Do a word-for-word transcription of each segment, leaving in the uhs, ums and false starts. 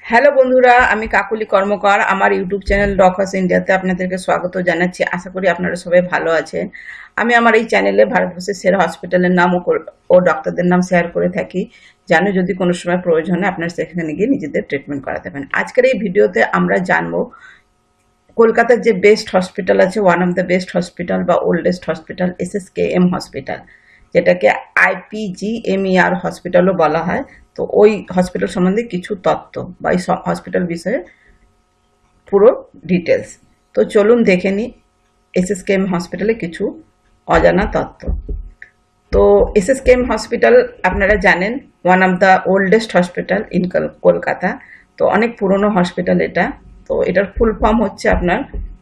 Hello বন্ধুরা, আমি কাকুলি কর্মকার। আমার ইউটিউব চ্যানেল ডকহস ইন্ডিয়াতে আপনাদেরকে স্বাগত জানাচ্ছি। আশা করি আপনারা সবাই ভালো আছেন। আমি আমার এই চ্যানেলে ভারতবর্ষের সেরা হসপিটালের নাম ও ডক্টরদের নাম শেয়ার করে থাকি, জানো যদি কোনো সময় প্রয়োজন হয় আপনারা সেখানে গিয়ে নিজেদের ট্রিটমেন্ট করাতে পারেন। আজকের এই ভিডিওতে আমরা জানবো কলকাতার যে বেস্ট হসপিটাল আছে, one of the best hospital বা oldest hospital, S S K M hospital, যেটাকে I P G M E R হসপিটালও বলা হয়। তো ওই হসপিটাল সম্বন্ধে কিছু তথ্য বা এই হসপিটাল বিষয়ে পুরো ডিটেলস। তো চলুন দেখে নিই এস এস কে এম হসপিটালে কিছু অজানা তথ্য। তো S S K M hospital আপনারা জানেন one of the oldest hospital in Kolkata. তো অনেক পুরনো হসপিটাল এটা। তো এটার ফুল ফর্ম হচ্ছে আপনার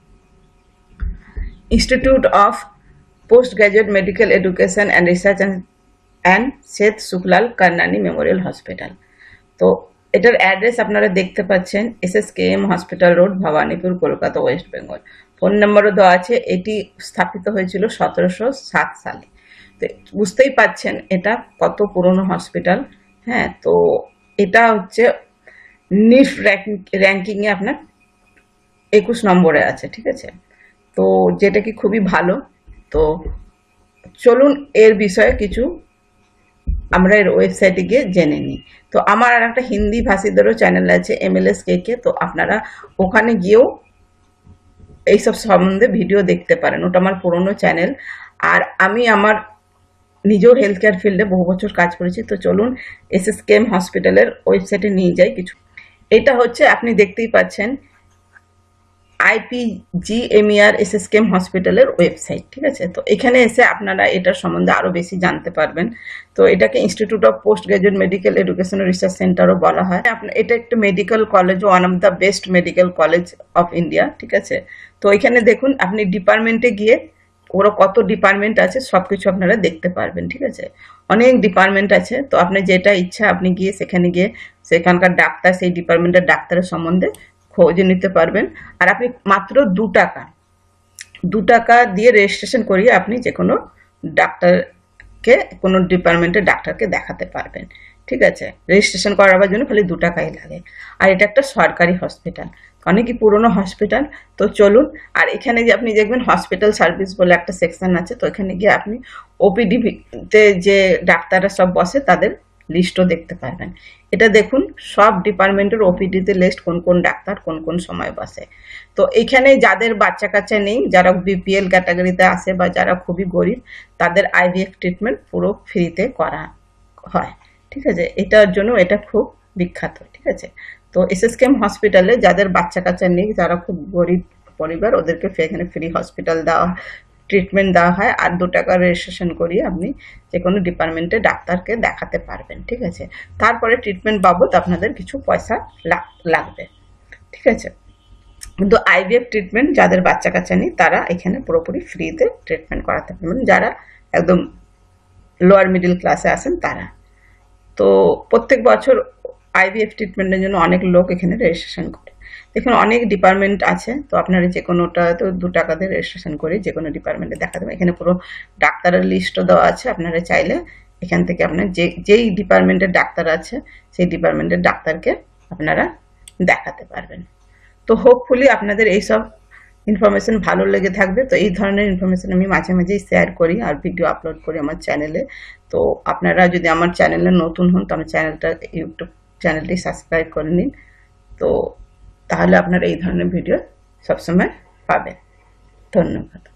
institute of post graduate medical education and research and Seth Sukhlal কারনানি Memorial hospital. তো এটার অ্যাড্রেস আপনারা দেখতে পাচ্ছেন, S S K M hospital road, Bhowanipore, Kolkata, West Bengal. Phone নাম্বারও দেওয়া আছে। এটি স্থাপিত হয়েছিল সতেরোশো সাত সালে। তো বুঝতেই পাচ্ছেন এটা কত পুরনো হসপিটাল। হ্যাঁ, তো এটা হচ্ছে নিফ র্যাঙ্কিংয়ে আপনার একুশ নম্বরে আছে, ঠিক আছে। তো যেটা কি খুবই ভালো। তো চলুন এর বিষয়ে কিছু আমরা এর ওয়েবসাইটে গিয়ে জেনে নিই। তো আমার আর একটা হিন্দি ভাষীদেরও চ্যানেল আছে, M L S K K. তো আপনারা ওখানে গিয়েও এইসব সম্বন্ধে ভিডিও দেখতে পারেন। ওটা আমার পুরনো চ্যানেল। আর আমি আমার নিজেও হেলথ কেয়ার ফিল্ডে বহু বছর কাজ করেছি। তো চলুন এস এস কে এম হসপিটালের ওয়েবসাইটে নিয়ে যাই কিছু। এটা হচ্ছে আপনি দেখতেই পাচ্ছেন I P G M E R S S K M হসপিটালের ওয়েবসাইট, ঠিক আছে। তো এখানে এসে আপনারা এটার সম্বন্ধে আরো বেশি জানতে পারবেন। তো এটাকে institute of post graduate medical education research সেন্টারও বলা হয়। এটা একটা medical college, one of the best medical college of India, ঠিক আছে। তো এখানে দেখুন আপনি ডিপার্টমেন্টে গিয়ে ওরা কত ডিপার্টমেন্ট আছে সবকিছু আপনারা দেখতে পারবেন, ঠিক আছে। অনেক ডিপার্টমেন্ট আছে। তো আপনি যেটা ইচ্ছা আপনি গিয়ে সেখানে গিয়ে সেখানকার ডাক্তার, সেই ডিপার্টমেন্টের ডাক্তারের সম্বন্ধে খোঁজ নিতে পারবেন। আর আপনি মাত্র দু টাকা দু টাকা দিয়ে রেজিস্ট্রেশন করিয়ে আপনি যে কোনো ডাক্তারকে, কোনো ডিপার্টমেন্টের ডাক্তারকে দেখাতে পারবেন, ঠিক আছে। রেজিস্ট্রেশন করাবার জন্য খালি দু টাকাই লাগে। আর এটা একটা সরকারি হসপিটাল, অনেকই পুরনো হসপিটাল। তো চলুন, আর এখানে যে আপনি দেখবেন হসপিটাল সার্ভিস বলে একটা সেকশন আছে। তো এখানে গিয়ে আপনি ওপিডিতে যে ডাক্তাররা সব বসে তাদের লিস্টও দেখতে পারবেন। এটা দেখুন সব ডিপার্টমেন্টের ওপিডিতে লিস্ট, কোন কোন ডাক্তার কোন কোন সময় বসে। তো এখানে যাদের বাচ্চা কাচ্চা নেই, যারা বিপিএল ক্যাটাগরিতে আসে বা যারা খুবই গরিব, তাদের আইভিএফ ট্রিটমেন্ট পুরো ফ্রিতে করা হয়, ঠিক আছে। এটার জন্য এটা খুব বিখ্যাত, ঠিক আছে। তো এস এস কে এম হসপিটালে যাদের বাচ্চা কাচ্চা নেই, যারা খুব গরিব পরিবার, ওদেরকে এখানে ফ্রি হসপিটাল দেওয়া ট্রিটমেন্ট দেওয়া হয়। আর দু টাকা রেজিস্ট্রেশন করিয়ে আপনি যে কোনো ডিপার্টমেন্টে ডাক্তারকে দেখাতে পারবেন, ঠিক আছে। তারপরে ট্রিটমেন্ট বাবদ আপনাদের কিছু পয়সা লাগবে, ঠিক আছে। কিন্তু আইভিএফ ট্রিটমেন্ট যাদের বাচ্চা কাচ্চা নেই তারা এখানে পুরোপুরি ফ্রিতে ট্রিটমেন্ট করাতে পারবেন, যারা একদম লোয়ার মিডিল ক্লাসে আসেন তারা। তো প্রত্যেক বছর আইভিএফ ট্রিটমেন্টের জন্য অনেক লোক এখানে রেজিস্ট্রেশন করে। দেখুন অনেক ডিপার্টমেন্ট আছে। তো আপনারা যে কোনোটা তো দু টাকা দিয়ে রেজিস্ট্রেশন করে যে কোনো ডিপার্টমেন্টে দেখাতে পারেন। এখানে পুরো ডাক্তারের লিস্টও দেওয়া আছে। আপনারা চাইলে এখান থেকে আপনার যে যেই ডিপার্টমেন্টের ডাক্তার আছে সেই ডিপার্টমেন্টের ডাক্তারকে আপনারা দেখাতে পারবেন। তো হোপফুলি আপনাদের এইসব ইনফরমেশন ভালো লেগে থাকবে। তো এই ধরনের ইনফরমেশন আমি মাঝে মাঝেই শেয়ার করি আর ভিডিও আপলোড করি আমার চ্যানেলে। তো আপনারা যদি আমার চ্যানেলে নতুন হন তো আমার চ্যানেলটা ইউটিউব চ্যানেলটি সাবস্ক্রাইব করে নিন। তো তাহলে আপনারা এই ধরনের ভিডিও সবসময় পাবেন। ধন্যবাদ।